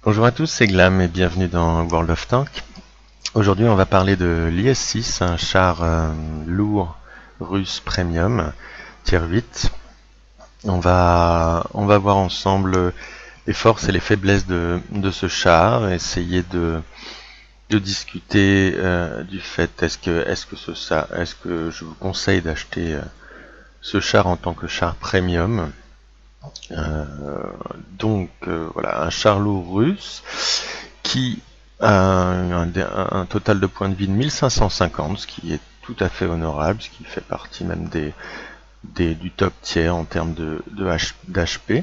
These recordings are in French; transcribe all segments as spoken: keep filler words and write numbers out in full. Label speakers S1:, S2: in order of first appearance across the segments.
S1: Bonjour à tous, c'est Glam et bienvenue dans World of Tank. Aujourd'hui on va parler de l'I S six, un char euh, lourd russe premium, tier huit. On va, on va voir ensemble les forces et les faiblesses de, de ce char, essayer de, de discuter euh, du fait est-ce que, est-ce que, ce, ça, est-ce que je vous conseille d'acheter euh, ce char en tant que char premium. Euh, donc euh, voilà, un char lourd russe qui a un, un, un total de points de vie de mille cinq cent cinquante, ce qui est tout à fait honorable, ce qui fait partie même des, des du top tiers en termes de, de d'H P.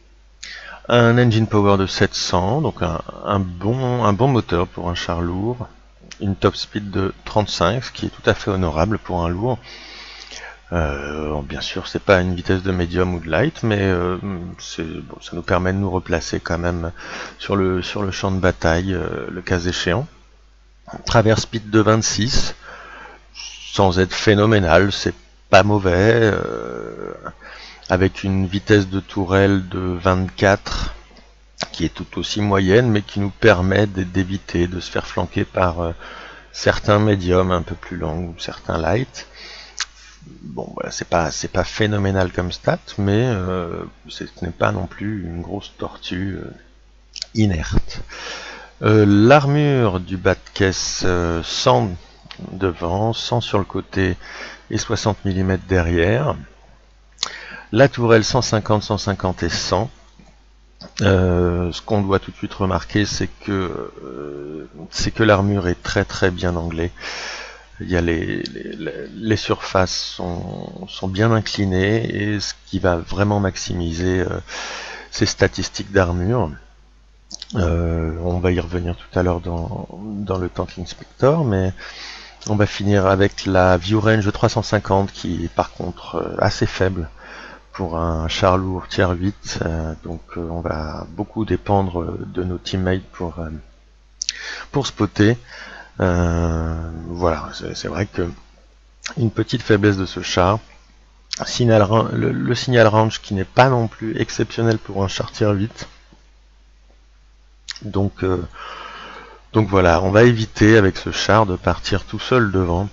S1: Un engine power de sept cents, donc un, un, bon, un bon moteur pour un char lourd. Une top speed de trente-cinq, ce qui est tout à fait honorable pour un lourd. Euh, bien sûr, c'est pas une vitesse de médium ou de light, mais euh, bon, ça nous permet de nous replacer quand même sur le, sur le champ de bataille, euh, le cas échéant. Travers speed de vingt-six, sans être phénoménal, c'est pas mauvais, euh, avec une vitesse de tourelle de vingt-quatre, qui est tout aussi moyenne, mais qui nous permet d'éviter de se faire flanquer par euh, certains médiums un peu plus longs ou certains light. Bon, voilà, c'est pas c'est pas phénoménal comme stat, mais euh, ce n'est pas non plus une grosse tortue euh, inerte. Euh, L'armure du bas de caisse, euh, cent devant, cent sur le côté et soixante millimètres derrière. La tourelle cent cinquante, cent cinquante et cent. Euh, ce qu'on doit tout de suite remarquer, c'est que euh, c'est que l'armure est très très bien anglée. Il y a les, les, les surfaces sont, sont bien inclinées, et ce qui va vraiment maximiser euh, ces statistiques d'armure. Euh, on va y revenir tout à l'heure dans, dans le Tank Inspector, mais on va finir avec la View Range de trois cent cinquante, qui est par contre assez faible pour un char lourd tier huit, euh, donc euh, on va beaucoup dépendre de nos teammates pour, euh, pour spotter. Euh, voilà, c'est vrai que une petite faiblesse de ce char, signal, le, le signal range qui n'est pas non plus exceptionnel pour un char tier huit. Donc, euh, donc voilà, on va éviter avec ce char de partir tout seul devant,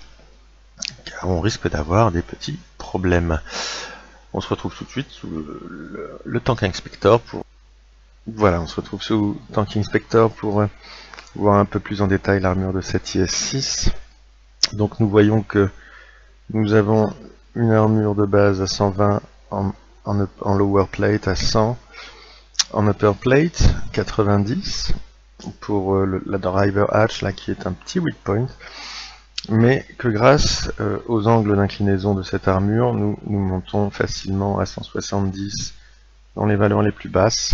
S1: car on risque d'avoir des petits problèmes. On se retrouve tout de suite sous le, le, le Tank Inspector pour voilà, on se retrouve sous Tank Inspector pour voir un peu plus en détail l'armure de cette I S six. Donc nous voyons que nous avons une armure de base à cent vingt, en, en, en lower plate à cent, en upper plate quatre-vingt-dix pour euh, le, la driver hatch là, qui est un petit weak point, mais que grâce euh, aux angles d'inclinaison de cette armure, nous, nous montons facilement à cent soixante-dix dans les valeurs les plus basses,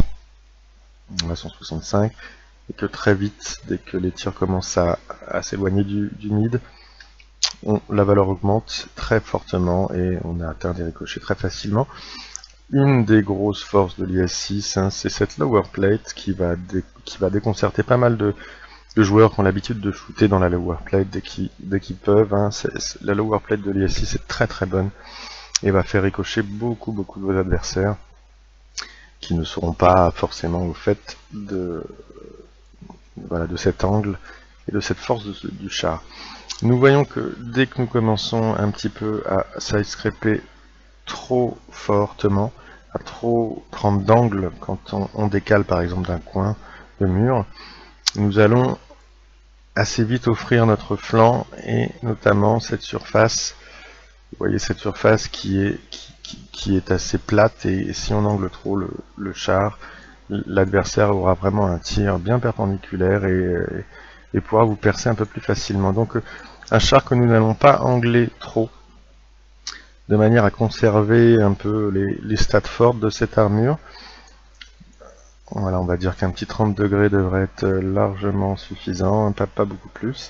S1: à cent soixante-cinq, et que très vite, dès que les tirs commencent à, à s'éloigner du, du mid, on, la valeur augmente très fortement et on a atteint des ricochets très facilement. Une des grosses forces de l'I S six, hein, c'est cette lower plate qui va, dé, qui va déconcerter pas mal de, de joueurs qui ont l'habitude de shooter dans la lower plate dès qu'ils dès qu'ils peuvent. Hein. C'est, c'est, la lower plate de l'I S six est très très bonne et va faire ricocher beaucoup beaucoup de vos adversaires qui ne seront pas forcément au fait de, voilà, de cet angle et de cette force de ce, du char. Nous voyons que dès que nous commençons un petit peu à side-scraper trop fortement, à trop prendre d'angle quand on, on décale par exemple d'un coin de mur, nous allons assez vite offrir notre flanc et notamment cette surface, vous voyez cette surface qui est, qui, qui, qui est assez plate, et si on angle trop le, le char, l'adversaire aura vraiment un tir bien perpendiculaire et, et pourra vous percer un peu plus facilement. Donc un char que nous n'allons pas angler trop, de manière à conserver un peu les, les stats fortes de cette armure. Voilà, on va dire qu'un petit trente degrés devrait être largement suffisant, pas, pas beaucoup plus.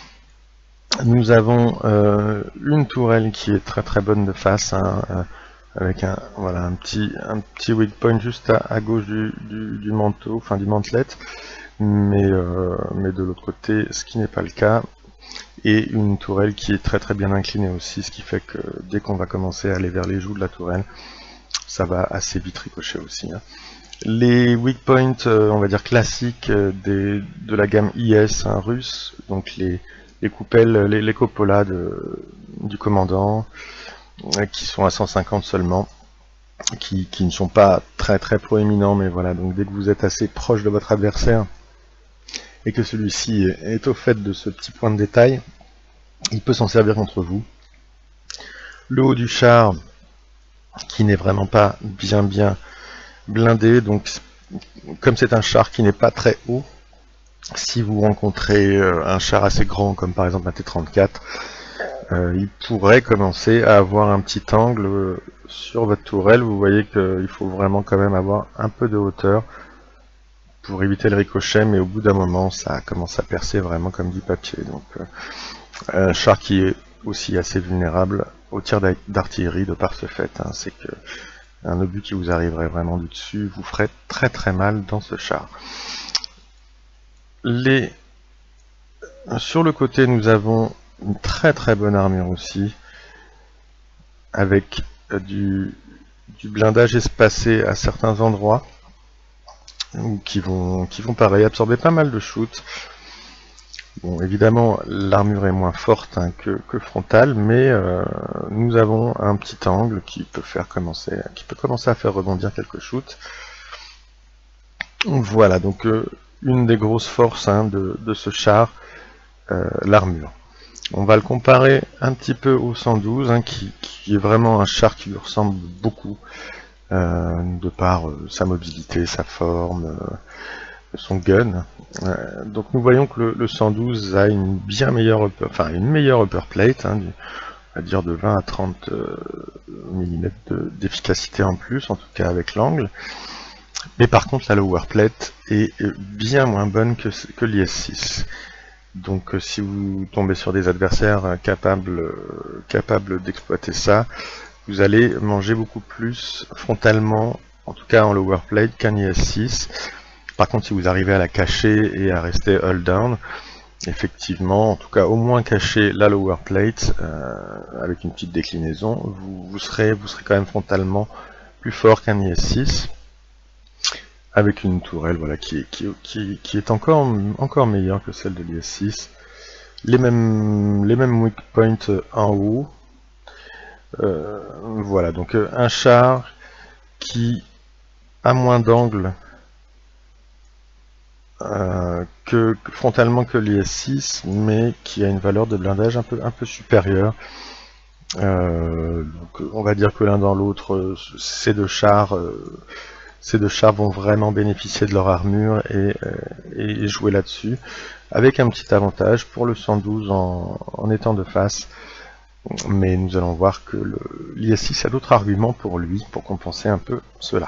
S1: Nous avons euh, une tourelle qui est très très bonne de face, hein, euh, avec un, voilà, un, petit, un petit weak point juste à, à gauche du, du, du manteau, enfin du mantelet, mais, euh, mais de l'autre côté, ce qui n'est pas le cas. Et une tourelle qui est très très bien inclinée aussi, ce qui fait que dès qu'on va commencer à aller vers les joues de la tourelle, ça va assez vite ricocher aussi. Hein. Les weak points, euh, on va dire classiques euh, des, de la gamme I S hein, russe, donc les, les coupelles, les, les Coppola de, du commandant, euh, qui sont à cent cinquante seulement, qui, qui ne sont pas très très proéminents, mais voilà, donc dès que vous êtes assez proche de votre adversaire, et que celui-ci est au fait de ce petit point de détail, il peut s'en servir contre vous. Le haut du char, qui n'est vraiment pas bien bien blindé, donc comme c'est un char qui n'est pas très haut, si vous rencontrez un char assez grand comme par exemple un T trente-quatre, euh, il pourrait commencer à avoir un petit angle sur votre tourelle. Vous voyez qu'il faut vraiment quand même avoir un peu de hauteur pour éviter le ricochet, mais au bout d'un moment ça commence à percer vraiment comme du papier. Donc euh, un char qui est aussi assez vulnérable au tir d'artillerie de par ce fait, hein, c'est que un obus qui vous arriverait vraiment du dessus vous ferait très très mal dans ce char. Les... Sur le côté, nous avons une très très bonne armure aussi, avec du, du blindage espacé à certains endroits, qui vont, qui vont pareil absorber pas mal de shoots. Bon, évidemment, l'armure est moins forte hein, que, que frontale, mais euh, nous avons un petit angle qui peut faire commencer, qui peut commencer à faire rebondir quelques shoots. Voilà, donc euh, une des grosses forces hein, de, de ce char, euh, l'armure. On va le comparer un petit peu au cent douze, hein, qui, qui est vraiment un char qui lui ressemble beaucoup, euh, de par euh, sa mobilité, sa forme, euh, son gun. Euh, donc nous voyons que le, le cent douze a une bien meilleure upper, enfin une meilleure upper plate, hein, du, on va dire de vingt à trente euh, millimètres d'efficacité en plus, en tout cas avec l'angle. Mais par contre la lower plate est bien moins bonne que, que l'I S six. Donc euh, si vous tombez sur des adversaires euh, capables, euh, capables d'exploiter ça, vous allez manger beaucoup plus frontalement, en tout cas en lower plate, qu'un I S six. Par contre, si vous arrivez à la cacher et à rester hold down, effectivement, en tout cas au moins cacher la lower plate euh, avec une petite déclinaison, vous, vous, serez, vous serez quand même frontalement plus fort qu'un I S six, avec une tourelle voilà, qui, qui, qui, qui est encore, encore meilleure que celle de l'I S six. Les mêmes, les mêmes weak points en haut. Euh, voilà, donc un char qui a moins d'angle Euh, que, que frontalement que l'I S six, mais qui a une valeur de blindage un peu, un peu supérieure. Euh, donc on va dire que l'un dans l'autre, ces deux chars, euh, ces deux chars vont vraiment bénéficier de leur armure et, et, et jouer là-dessus, avec un petit avantage pour le cent douze en, en étant de face. Mais nous allons voir que l'I S six a d'autres arguments pour lui, pour compenser un peu cela.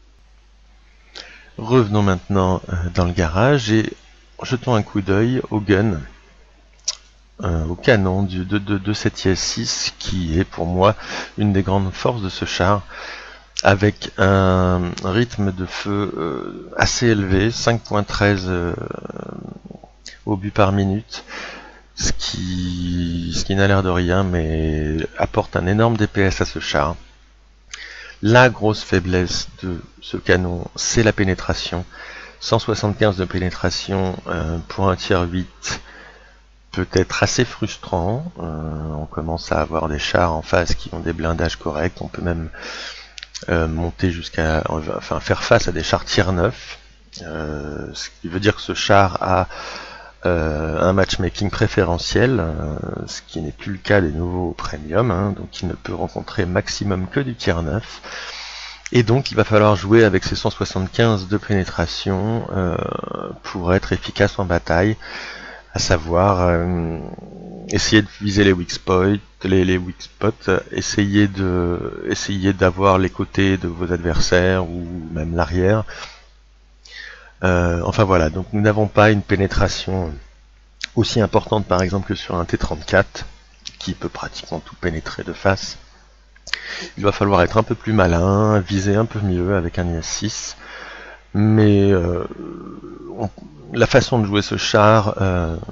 S1: Revenons maintenant dans le garage et jetons un coup d'œil au gun, euh, au canon du, de, de, de cette I S six, qui est pour moi une des grandes forces de ce char, avec un rythme de feu euh, assez élevé, cinq virgule treize euh, obus par minute, ce qui, ce qui n'a l'air de rien, mais apporte un énorme D P S à ce char. La grosse faiblesse de ce canon, c'est la pénétration. cent soixante-quinze de pénétration euh, pour un tier huit peut être assez frustrant. Euh, on commence à avoir des chars en face qui ont des blindages corrects. On peut même euh, monter jusqu'à, enfin faire face à des chars tier neuf. Euh, ce qui veut dire que ce char a euh, un matchmaking préférentiel, euh, ce qui n'est plus le cas des nouveaux premium, hein, donc il ne peut rencontrer maximum que du tier neuf. Et donc il va falloir jouer avec ces cent soixante-quinze de pénétration euh, pour être efficace en bataille, à savoir euh, essayer de viser les weak spots, les, les weak spots, essayer de essayer d'avoir les côtés de vos adversaires ou même l'arrière. Euh, enfin voilà, donc nous n'avons pas une pénétration aussi importante par exemple que sur un T trente-quatre qui peut pratiquement tout pénétrer de face. Il va falloir être un peu plus malin, viser un peu mieux avec un I S six, mais euh, on, la façon de jouer ce char euh,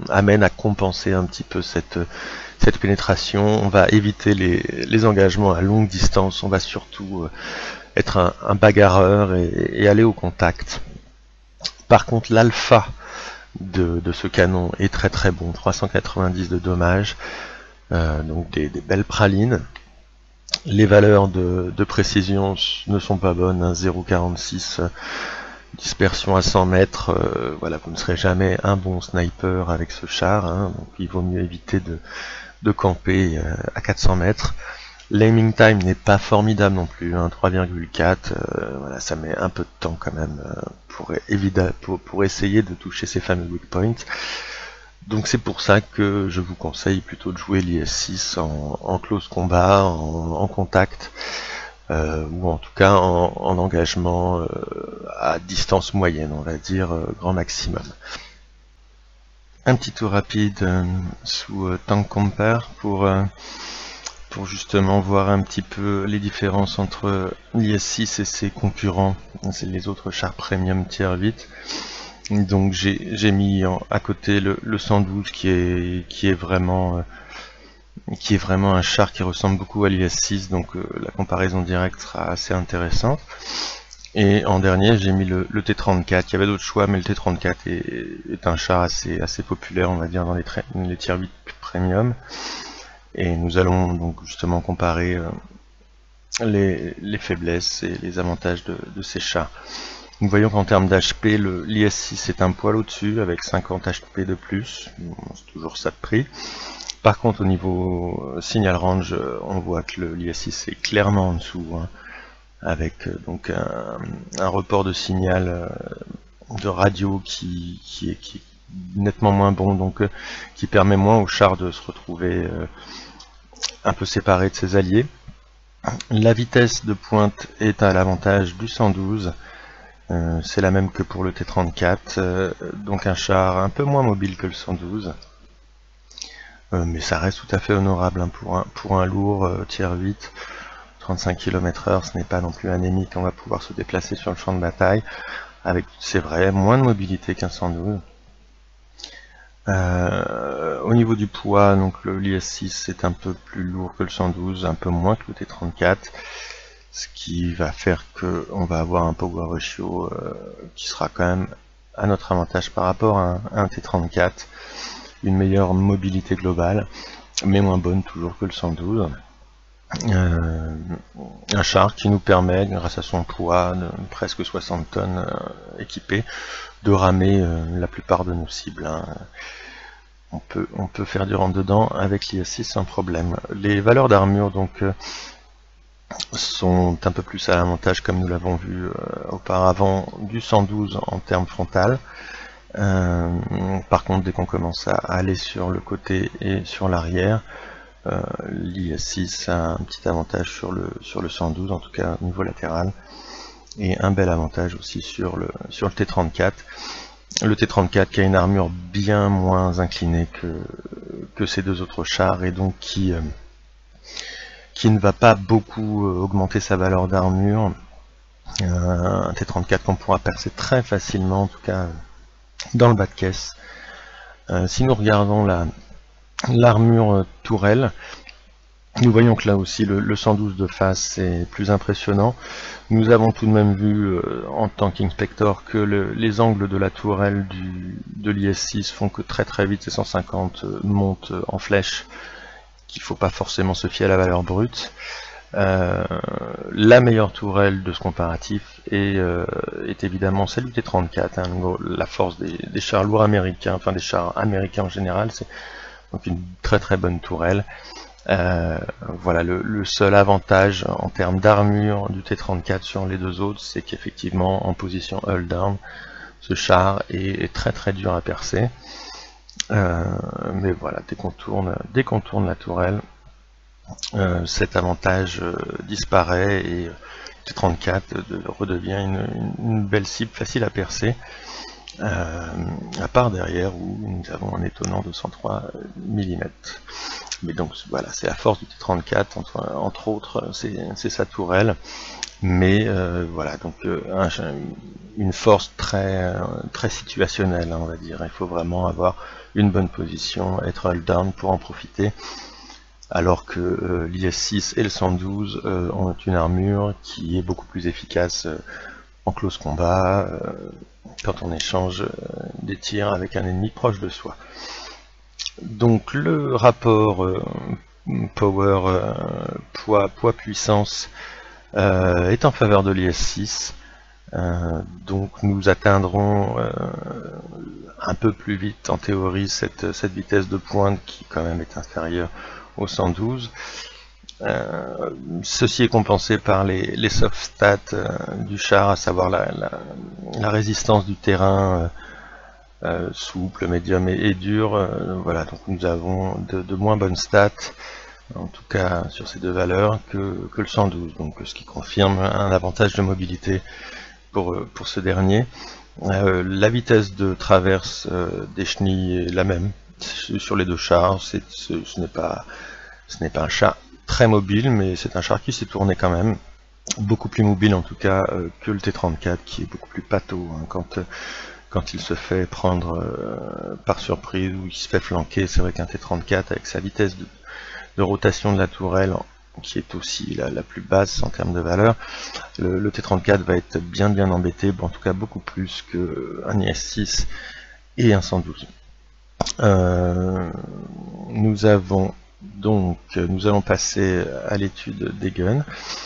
S1: amène à compenser un petit peu cette, cette pénétration. On va éviter les, les engagements à longue distance, on va surtout être un, un bagarreur et, et aller au contact. Par contre, l'alpha de, de ce canon est très très bon, trois cent quatre-vingt-dix de dommage, euh, donc des, des belles pralines. Les valeurs de, de précision ne sont pas bonnes, hein, zéro virgule quarante-six, euh, dispersion à cent mètres, euh, voilà, vous ne serez jamais un bon sniper avec ce char, hein, donc il vaut mieux éviter de, de camper euh, à quatre cents mètres. L'aiming time n'est pas formidable non plus, hein, trois virgule quatre, euh, voilà, ça met un peu de temps quand même euh, pour, pour, pour essayer de toucher ces fameux weak points. Donc c'est pour ça que je vous conseille plutôt de jouer l'I S six en, en close combat, en, en contact, euh, ou en tout cas en, en engagement euh, à distance moyenne, on va dire euh, grand maximum. Un petit tour rapide euh, sous euh, Tank Compare pour... Euh, pour justement voir un petit peu les différences entre l'I S six et ses concurrents, c'est les autres chars premium tier huit. Donc j'ai mis en, à côté le, le cent douze qui est, qui, est vraiment, euh, qui est vraiment un char qui ressemble beaucoup à l'I S six, donc euh, la comparaison directe sera assez intéressante. Et en dernier j'ai mis le, le T trente-quatre, il y avait d'autres choix mais le T trente-quatre est, est un char assez, assez populaire on va dire dans les, les tier huit premium. Et nous allons donc justement comparer euh, les, les faiblesses et les avantages de, de ces chars. Nous voyons qu'en termes d'H P, l'I S six est un poil au-dessus avec cinquante H P de plus, c'est toujours ça de prix. Par contre au niveau signal range, on voit que l'I S six est clairement en dessous, hein, avec euh, donc un, un report de signal euh, de radio qui, qui, est, qui est nettement moins bon, donc euh, qui permet moins au char de se retrouver euh, un peu séparé de ses alliés. La vitesse de pointe est à l'avantage du cent douze, euh, c'est la même que pour le T trente-quatre, euh, donc un char un peu moins mobile que le cent douze, euh, mais ça reste tout à fait honorable, hein, pour, un, pour un lourd euh, tier huit, trente-cinq kilomètres heure, ce n'est pas non plus anémique, on va pouvoir se déplacer sur le champ de bataille, avec, c'est vrai, moins de mobilité qu'un cent douze. Euh, au niveau du poids, donc l'I S six est un peu plus lourd que le cent douze, un peu moins que le T trente-quatre, ce qui va faire que on va avoir un power ratio euh, qui sera quand même à notre avantage par rapport à un, à un T trente-quatre, une meilleure mobilité globale, mais moins bonne toujours que le cent douze. Euh, un char qui nous permet, grâce à son poids de presque soixante tonnes euh, équipé, de ramer euh, la plupart de nos cibles, hein. On peut, on peut faire du rentre dedans avec l'I S six sans problème. Les valeurs d'armure donc euh, sont un peu plus à l'avantage, comme nous l'avons vu euh, auparavant, du cent douze en termes frontal. Euh, par contre, dès qu'on commence à aller sur le côté et sur l'arrière, euh, l'I S six a un petit avantage sur le, sur le cent douze, en tout cas au niveau latéral, et un bel avantage aussi sur le, sur le T trente-quatre. Le T trente-quatre qui a une armure bien moins inclinée que, que ces deux autres chars, et donc qui, euh, qui ne va pas beaucoup euh, augmenter sa valeur d'armure. Euh, un T trente-quatre qu'on pourra percer très facilement, en tout cas dans le bas de caisse. Euh, si nous regardons la l'armure euh, tourelle, nous voyons que là aussi le, le cent douze de face est plus impressionnant. Nous avons tout de même vu euh, en Tank Inspector que le, les angles de la tourelle du, de l'I S six font que très très vite ces cent cinquante euh, montent en flèche, qu'il ne faut pas forcément se fier à la valeur brute. Euh, la meilleure tourelle de ce comparatif est, euh, est évidemment celle du T trente-quatre, hein, la force des, des chars lourds américains, enfin des chars américains en général, c'est donc une très très bonne tourelle. Euh, voilà, le, le seul avantage en termes d'armure du T trente-quatre sur les deux autres, c'est qu'effectivement en position hull down, ce char est, est très très dur à percer. Euh, mais voilà, dès qu'on tourne, dès qu'on tourne la tourelle, euh, cet avantage euh, disparaît et euh, T trente-quatre de, redevient une, une belle cible facile à percer. Euh, à part derrière où nous avons un étonnant deux cent trois millimètres. Mais donc voilà, c'est la force du T trente-quatre, entre, entre autres, c'est sa tourelle. mais euh, voilà, donc euh, un, une force très, très situationnelle, hein, on va dire. Il faut vraiment avoir une bonne position, être hold down pour en profiter, alors que euh, l'I S six et le cent douze euh, ont une armure qui est beaucoup plus efficace euh, en close combat, euh, quand on échange euh, des tirs avec un ennemi proche de soi. Donc le rapport euh, power euh, poids poids puissance euh, est en faveur de l'I S six. Euh, donc nous atteindrons euh, un peu plus vite en théorie cette, cette vitesse de pointe qui quand même est inférieure au cent douze. Euh, ceci est compensé par les, les soft stats euh, du char, à savoir la, la, la résistance du terrain euh, euh, souple, médium et, et dur. Euh, voilà, donc nous avons de, de moins bonnes stats, en tout cas sur ces deux valeurs, que, que le cent douze, donc ce qui confirme un avantage de mobilité pour, pour ce dernier. Euh, la vitesse de traverse euh, des chenilles est la même sur les deux chars. Ce, ce n'est pas, ce n'est pas un char très mobile, mais c'est un char qui s'est tourné quand même, beaucoup plus mobile en tout cas euh, que le T trente-quatre, qui est beaucoup plus pâteau, hein, quand, euh, quand il se fait prendre euh, par surprise ou il se fait flanquer. C'est vrai qu'un T trente-quatre avec sa vitesse de, de rotation de la tourelle, qui est aussi la, la plus basse en termes de valeur, le, le T trente-quatre va être bien bien embêté, bon, en tout cas beaucoup plus qu'un I S six et un cent douze. Euh, nous avons donc, nous allons passer à l'étude des guns.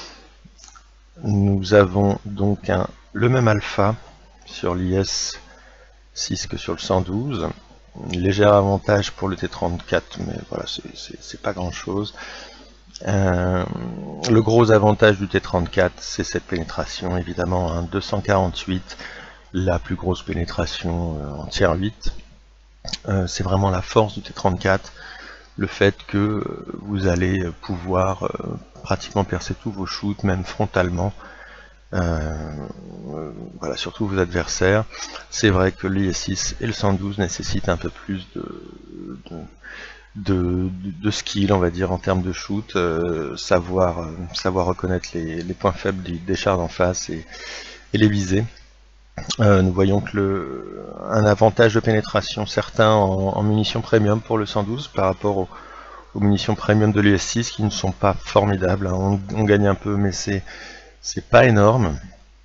S1: Nous avons donc un, le même alpha sur l'I S six que sur le cent douze. Un léger avantage pour le T trente-quatre, mais voilà, c'est pas grand chose. Euh, le gros avantage du T trente-quatre, c'est cette pénétration, évidemment, hein, deux cent quarante-huit, la plus grosse pénétration euh, en tier huit. Euh, c'est vraiment la force du T trente-quatre, le fait que vous allez pouvoir euh, pratiquement percer tous vos shoots, même frontalement, euh, euh, voilà, surtout vos adversaires. C'est vrai que l'I S six et le cent douze nécessitent un peu plus de, de, de, de skill, on va dire, en termes de shoot, euh, savoir, euh, savoir reconnaître les, les points faibles des, des chars d'en face et, et les viser. Euh, nous voyons que le, un avantage de pénétration certain en, en munitions premium pour le cent douze par rapport aux, aux munitions premium de l'I S six, qui ne sont pas formidables, hein. on, on gagne un peu, mais c'est c'est pas énorme.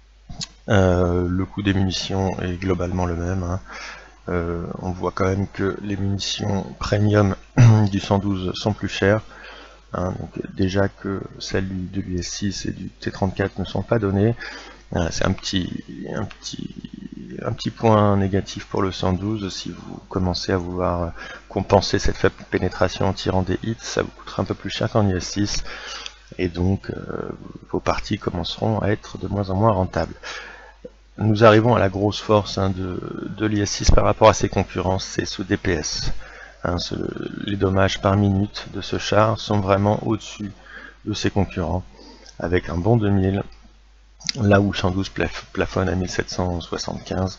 S1: Euh, le coût des munitions est globalement le même, hein. Euh, on voit quand même que les munitions premium du cent douze sont plus chères, hein, donc déjà que celles de l'I S six et du T trente-quatre ne sont pas données. C'est un petit, un, petit, un petit point négatif pour le cent douze. Si vous commencez à vouloir compenser cette faible pénétration en tirant des hits, ça vous coûtera un peu plus cher qu'en I S six, et donc euh, vos parties commenceront à être de moins en moins rentables. Nous arrivons à la grosse force, hein, de, de l'I S six par rapport à ses concurrents, c'est ce D P S. Hein, ce, les dommages par minute de ce char sont vraiment au-dessus de ses concurrents, avec un bon deux mille. Là où cent douze plaf plafonne à mille sept cent soixante-quinze,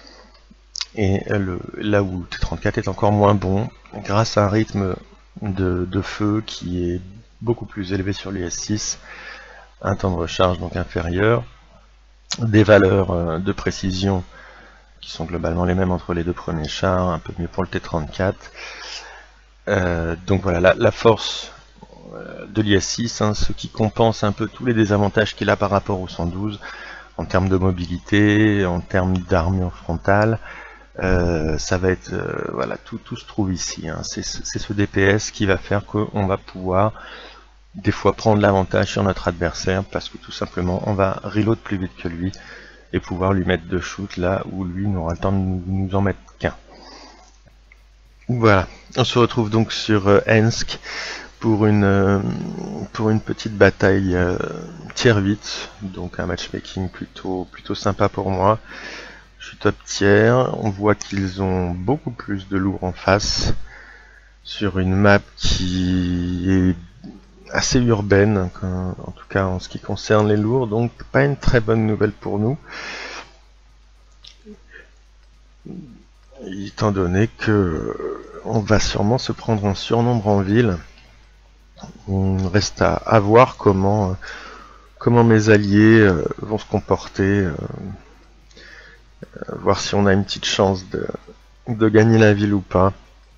S1: et le, là où T trente-quatre est encore moins bon, grâce à un rythme de, de feu qui est beaucoup plus élevé sur l'I S six, un temps de recharge donc inférieur, des valeurs de précision qui sont globalement les mêmes entre les deux premiers chars, un peu mieux pour le T trente-quatre. Euh, donc voilà, la, la force de l'I S six, hein, ce qui compense un peu tous les désavantages qu'il a par rapport au cent douze, en termes de mobilité, en termes d'armure frontale. Euh, ça va être, euh, voilà, tout, tout se trouve ici, hein. C'est ce D P S qui va faire qu'on va pouvoir des fois prendre l'avantage sur notre adversaire, parce que tout simplement on va reload plus vite que lui et pouvoir lui mettre deux shoots là où lui n'aura le temps de nous, nous en mettre qu'un. Voilà, on se retrouve donc sur euh, Ensk pour une, euh, pour une petite bataille euh, tier huit, donc un matchmaking plutôt, plutôt sympa pour moi. Je suis top tier, on voit qu'ils ont beaucoup plus de lourds en face, sur une map qui est assez urbaine, en tout cas en ce qui concerne les lourds, donc pas une très bonne nouvelle pour nous, étant donné que on va sûrement se prendre un surnombre en ville. On reste à, à voir comment, comment mes alliés euh, vont se comporter, euh, euh, voir si on a une petite chance de, de gagner la ville ou pas.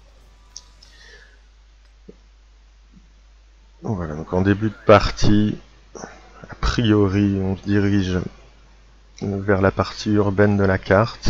S1: Voilà, donc en début de partie, a priori on se dirige vers la partie urbaine de la carte,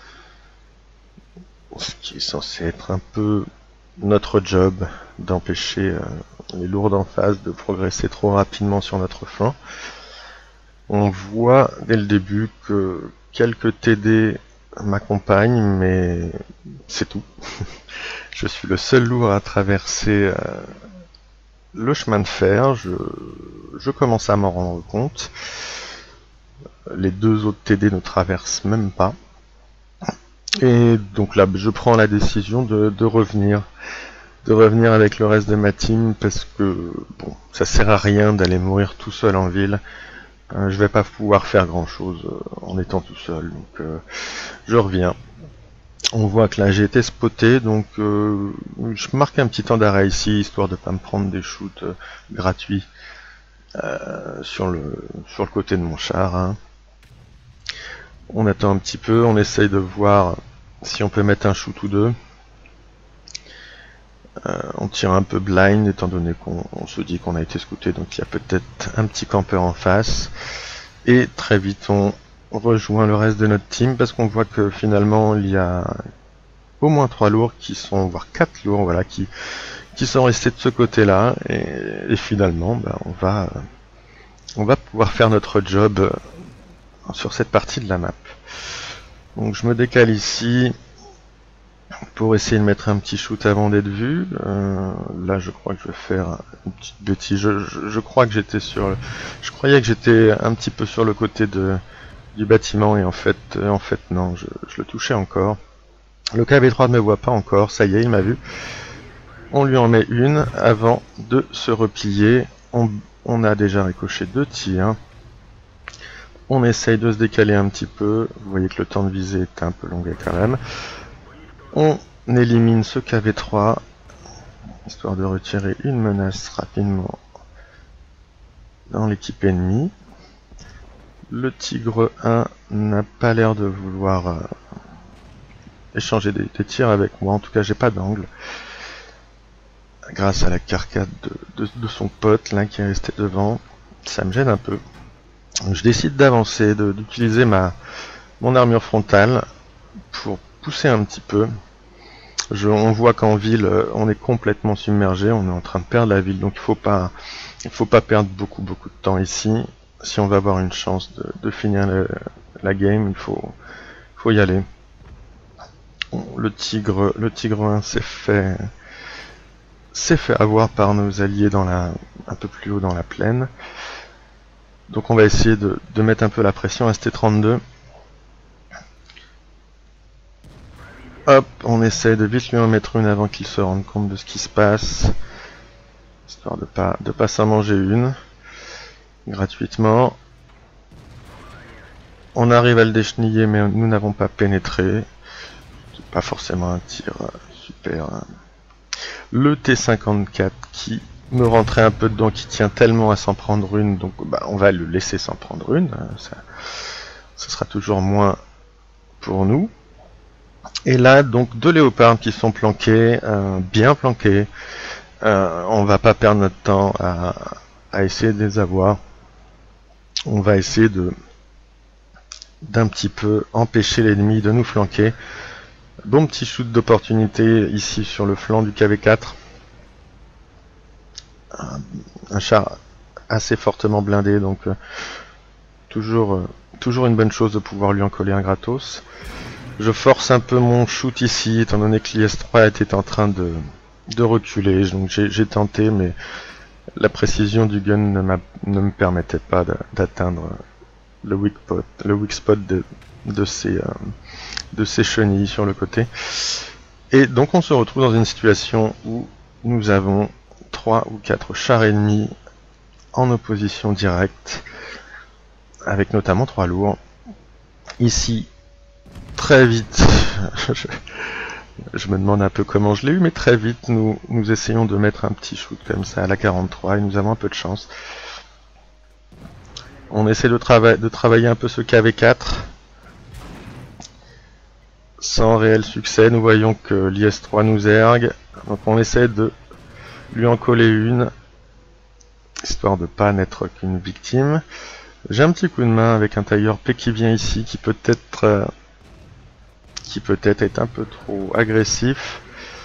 S1: ce qui est censé être un peu notre job, d'empêcher euh, les lourds en face de progresser trop rapidement sur notre flanc. On voit dès le début que quelques T D m'accompagnent, mais c'est tout. Je suis le seul lourd à traverser euh, le chemin de fer, je, je commence à m'en rendre compte. Les deux autres T D ne traversent même pas. Et donc là, je prends la décision de, de revenir. De revenir avec le reste de ma team, parce que bon, ça sert à rien d'aller mourir tout seul en ville. Euh, je vais pas pouvoir faire grand chose euh, en étant tout seul. Donc euh, je reviens. On voit que là j'ai été spoté, donc euh, je marque un petit temps d'arrêt ici, histoire de pas me prendre des shoots euh, gratuits euh, sur, le, sur le côté de mon char. Hein. On attend un petit peu, on essaye de voir si on peut mettre un shoot ou deux. Euh, on tire un peu blind, étant donné qu'on se dit qu'on a été scouté, donc il y a peut-être un petit campeur en face. Et très vite on rejoint le reste de notre team, parce qu'on voit que finalement il y a au moins trois lourds qui sont, voire quatre lourds, voilà, qui, qui sont restés de ce côté-là, et, et finalement, bah, on va, on va pouvoir faire notre job euh, sur cette partie de la map. Donc je me décale ici pour essayer de mettre un petit shoot avant d'être vu. Euh, là, je crois que je vais faire une petite bêtise. Je, je, je crois que j'étais sur, je croyais que j'étais un petit peu sur le côté de du bâtiment, et en fait, euh, en fait non, je, je le touchais encore. Le K V trois ne me voit pas encore, ça y est, il m'a vu. On lui en met une avant de se replier. On, on a déjà ricoché deux tirs. On essaye de se décaler un petit peu. Vous voyez que le temps de visée est un peu longué quand même. On élimine ce K V trois, histoire de retirer une menace rapidement dans l'équipe ennemie. Le Tigre un n'a pas l'air de vouloir euh, échanger des, des tirs avec moi, en tout cas j'ai pas d'angle. Grâce à la carcade de, de, de son pote là qui est resté devant, ça me gêne un peu. Donc, je décide d'avancer, d'utiliser ma mon armure frontale pour pousser un petit peu. Je, on voit qu'en ville on est complètement submergé, on est en train de perdre la ville, donc il faut pas il faut pas perdre beaucoup beaucoup de temps ici. Si on va avoir une chance de, de finir le, la game, il faut, faut y aller. Le tigre, le tigre un s'est fait, s'est fait avoir par nos alliés dans la, un peu plus haut dans la plaine. Donc on va essayer de, de mettre un peu la pression à S T trente-deux. Hop, on essaie de vite lui en mettre une avant qu'il se rende compte de ce qui se passe, histoire de pas de pas s'en manger une gratuitement. On arrive à le décheniller, mais nous n'avons pas pénétré. C'est pas forcément un tir super. Le T cinquante-quatre qui me rentrait un peu dedans, qui tient tellement à s'en prendre une, donc bah, on va le laisser s'en prendre une. Ça, ça sera toujours moins pour nous. Et là, donc deux léopards qui sont planqués, euh, bien planqués. Euh, on va pas perdre notre temps à, à essayer de les avoir. On va essayer de d'un petit peu empêcher l'ennemi de nous flanquer. Bon petit shoot d'opportunité ici sur le flanc du K V quatre. Un, un char assez fortement blindé, donc euh, toujours, euh, toujours une bonne chose de pouvoir lui en coller un gratos. Je force un peu mon shoot ici, étant donné que l'I S trois était en train de, de reculer, donc j'ai tenté, mais la précision du gun ne, ne me permettait pas d'atteindre le weak spot, le weak spot de, de, ces, euh, de ces chenilles sur le côté. Et donc on se retrouve dans une situation où nous avons trois ou quatre chars ennemis en opposition directe, avec notamment trois lourds. Ici, très vite, je, je me demande un peu comment je l'ai eu, mais très vite nous, nous essayons de mettre un petit shoot comme ça à la quarante-trois et nous avons un peu de chance. On essaie de, trava de travailler un peu ce K V quatre. Sans réel succès, nous voyons que l'I S trois nous ergue. Donc on essaie de lui en coller une, histoire de ne pas n'être qu'une victime. J'ai un petit coup de main avec un tailleur P qui vient ici, qui peut-être euh, qui peut-être est un peu trop agressif.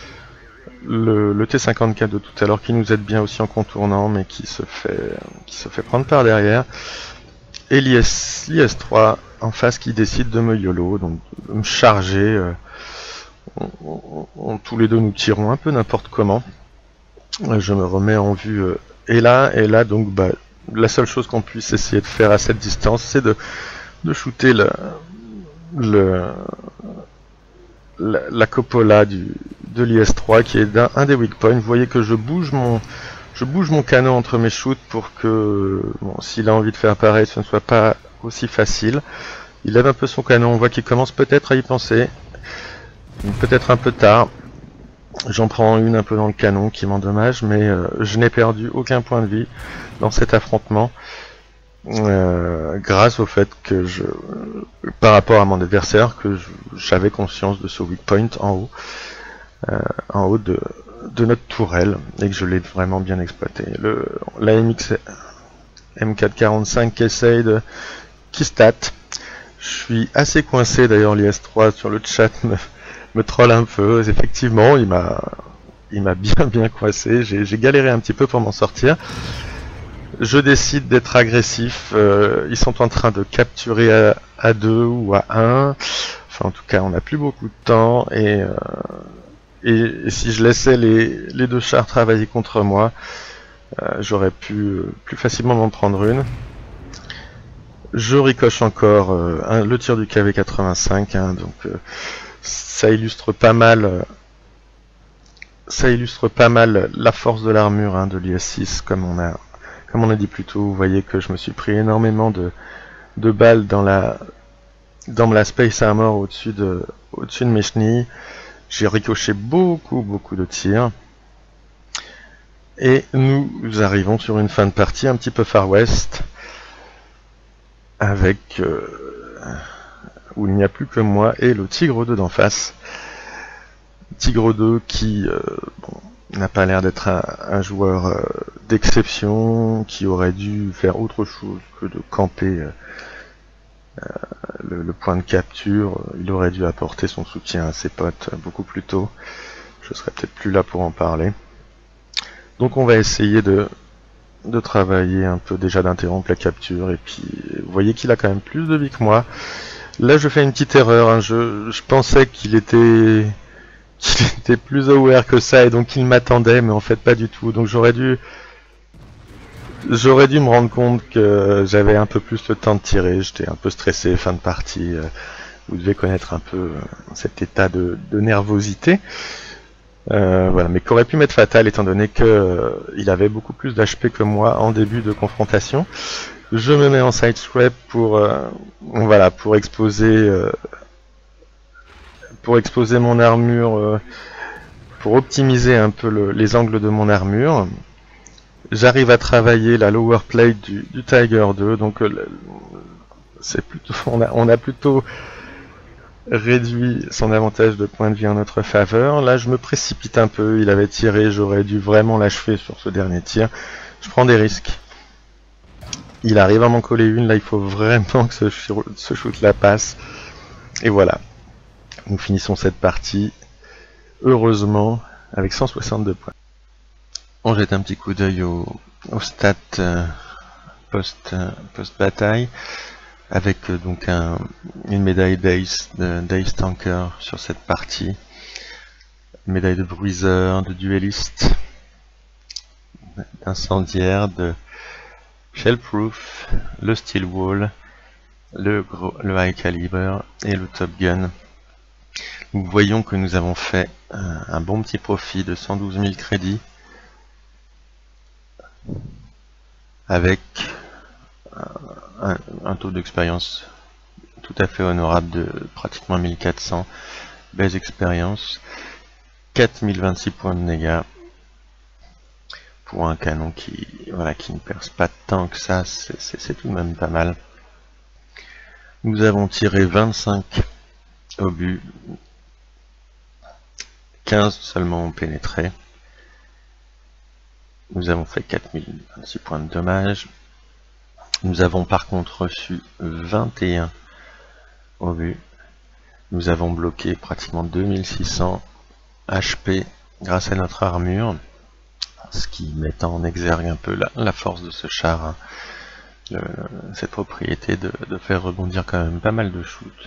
S1: Le, le T cinquante-quatre de tout à l'heure qui nous aide bien aussi en contournant, mais qui se fait qui se fait prendre par derrière. Et l'I S trois en face qui décide de me YOLO, donc de me charger. Euh, on, on, on, tous les deux nous tirons un peu n'importe comment. Je me remets en vue euh, et là, et là, donc bah, la seule chose qu'on puisse essayer de faire à cette distance, c'est de, de shooter le, le, la, la Coppola du, de l'I S trois qui est un, un des weak points. Vous voyez que je bouge mon, je bouge mon canon entre mes shoots pour que, bon, s'il a envie de faire pareil, ce ne soit pas aussi facile. Il lève un peu son canon, on voit qu'il commence peut-être à y penser, peut-être un peu tard. J'en prends une un peu dans le canon qui m'endommage, mais euh, je n'ai perdu aucun point de vie dans cet affrontement euh, grâce au fait que je, par rapport à mon adversaire, que j'avais conscience de ce weak point en haut, euh, en haut de, de notre tourelle, et que je l'ai vraiment bien exploité. Le, la M X M quatre quarante-cinq qui essaye de, qui stat. Je suis assez coincé d'ailleurs, l'I S trois sur le chat me, me troll un peu. Effectivement, il m'a il m'a bien bien coincé. J'ai galéré un petit peu pour m'en sortir. Je décide d'être agressif. Euh, ils sont en train de capturer à, à deux ou à un. Enfin, en tout cas, on n'a plus beaucoup de temps. Et, euh, et, et si je laissais les, les deux chars travailler contre moi, euh, j'aurais pu euh, plus facilement m'en prendre une. Je ricoche encore euh, un, le tir du K V quatre-vingt-cinq, hein, donc euh, ça illustre pas mal, euh, ça illustre pas mal la force de l'armure hein, de l'I S six, comme on a, comme on a dit plus tôt. Vous voyez que je me suis pris énormément de, de balles dans la, dans la Space Armor au-dessus de, au-dessus de mes chenilles. J'ai ricoché beaucoup, beaucoup de tirs. Et nous arrivons sur une fin de partie un petit peu Far West, avec euh, où il n'y a plus que moi et le Tigre deux d'en face. Tigre deux qui euh, bon, n'a pas l'air d'être un, un joueur euh, d'exception, qui aurait dû faire autre chose que de camper euh, euh, le, le point de capture. Il aurait dû apporter son soutien à ses potes beaucoup plus tôt. Je serais peut-être plus là pour en parler. Donc on va essayer de de travailler un peu, déjà d'interrompre la capture, et puis vous voyez qu'il a quand même plus de vie que moi. Là je fais une petite erreur, hein. je, je pensais qu'il était qu'il était plus aware que ça et donc il m'attendait, mais en fait pas du tout. Donc j'aurais dû j'aurais dû me rendre compte que j'avais un peu plus le temps de tirer. J'étais un peu stressé, fin de partie. Vous devez connaître un peu cet état de, de nervosité. Euh, voilà, mais qu'aurait pu m'être fatal étant donné que euh, il avait beaucoup plus d'H P que moi en début de confrontation. Je me mets en side scrap pour euh, voilà, pour exposer euh, pour exposer mon armure, euh, pour optimiser un peu le, les angles de mon armure. J'arrive à travailler la lower plate du, du Tiger deux, donc euh, c'est plutôt on a, on a plutôt réduit son avantage de points de vie en notre faveur. Là je me précipite un peu, il avait tiré, j'aurais dû vraiment l'achever sur ce dernier tir. Je prends des risques. Il arrive à m'en coller une, là il faut vraiment que ce, ce shoot la passe. Et voilà. Nous finissons cette partie, heureusement, avec cent soixante-deux points. On jette un petit coup d'œil au, au stats euh, post, euh, post-bataille. Avec euh, donc un, une médaille d'Ace, d'Ace Tanker sur cette partie, médaille de bruiseur, de dueliste, d'incendiaire, de shellproof, le steel wall, le, gros, le high caliber et le top gun. Nous voyons que nous avons fait un, un bon petit profit de cent douze mille crédits avec Un, un taux d'expérience tout à fait honorable de pratiquement mille quatre cents, base expérience, quatre mille vingt-six points de dégâts pour un canon qui, voilà, qui ne perce pas tant que ça, c'est tout de même pas mal. Nous avons tiré vingt-cinq obus, quinze seulement ont pénétré. Nous avons fait quatre mille vingt-six points de dommage. Nous avons par contre reçu vingt et un obus. Nous avons bloqué pratiquement deux mille six cents H P grâce à notre armure, ce qui met en exergue un peu la, la force de ce char, hein. Le, cette propriété de, de faire rebondir quand même pas mal de shoots.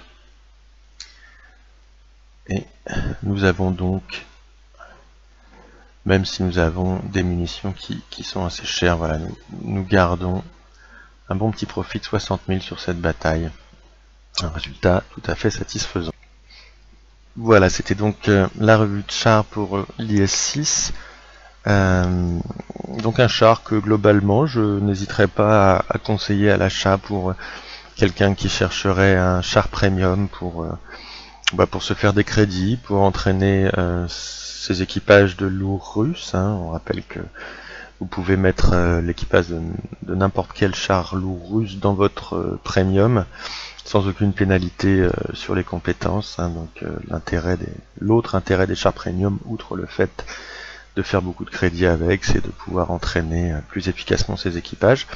S1: Et nous avons donc, même si nous avons des munitions qui, qui sont assez chères, voilà, nous, nous gardons un bon petit profit de soixante mille sur cette bataille. Un résultat tout à fait satisfaisant. Voilà, c'était donc euh, la revue de char pour euh, l'I S six. Euh, donc un char que globalement je n'hésiterai pas à, à conseiller à l'achat pour euh, quelqu'un qui chercherait un char premium pour, euh, bah, pour se faire des crédits, pour entraîner euh, ses équipages de lourds russes, hein. On rappelle que vous pouvez mettre euh, l'équipage de, de n'importe quel char lourd russe dans votre euh, premium sans aucune pénalité euh, sur les compétences, hein. Donc euh, l'intérêt des, l'autre intérêt des chars premium, outre le fait de faire beaucoup de crédit avec, c'est de pouvoir entraîner euh, plus efficacement ses équipages.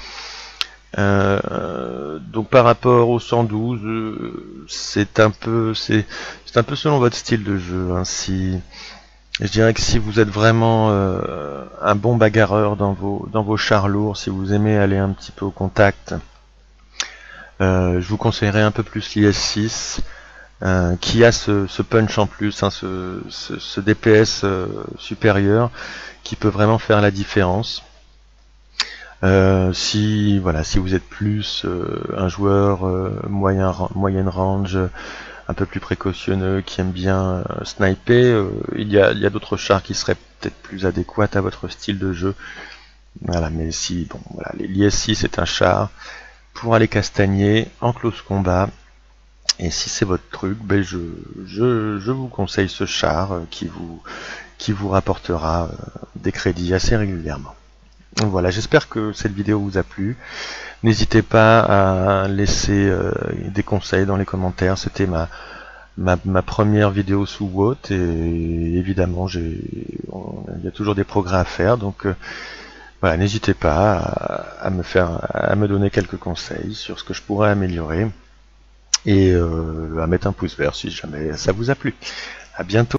S1: Euh, donc par rapport au cent douze, euh, c'est un peu c'est un peu selon votre style de jeu, hein. Si je dirais que si vous êtes vraiment euh, un bon bagarreur dans vos dans vos chars lourds, si vous aimez aller un petit peu au contact, euh, je vous conseillerais un peu plus l'I S six, euh, qui a ce, ce punch en plus, hein, ce, ce, ce D P S euh, supérieur qui peut vraiment faire la différence. Euh, si voilà, si vous êtes plus euh, un joueur euh, moyen moyenne range, un peu plus précautionneux, qui aime bien euh, sniper, euh, il y a, il y a d'autres chars qui seraient peut-être plus adéquats à votre style de jeu. Voilà, mais si bon, voilà, l'I S six c'est un char pour aller castagner en close combat. Et si c'est votre truc, ben je, je, je vous conseille ce char euh, qui vous qui vous rapportera euh, des crédits assez régulièrement. Voilà, j'espère que cette vidéo vous a plu. N'hésitez pas à laisser euh, des conseils dans les commentaires. C'était ma, ma, ma première vidéo sous W O T et évidemment j'ai il y a toujours des progrès à faire. Donc euh, voilà, n'hésitez pas à, à me faire à me donner quelques conseils sur ce que je pourrais améliorer et euh, à mettre un pouce vert si jamais ça vous a plu. À bientôt.